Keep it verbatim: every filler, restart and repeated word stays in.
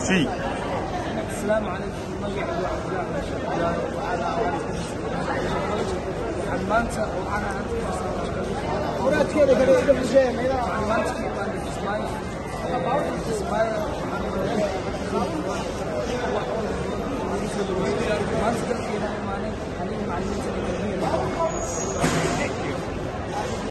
سي. السلام عليكم. magacaygu waa Cabdillah Masha Allah وعلى waxaan maanta waxaan ahay waraadkeeda kale uga fushay meelaha waxaan maanta ka imaanay Kismaayo about Kismaayo waxaan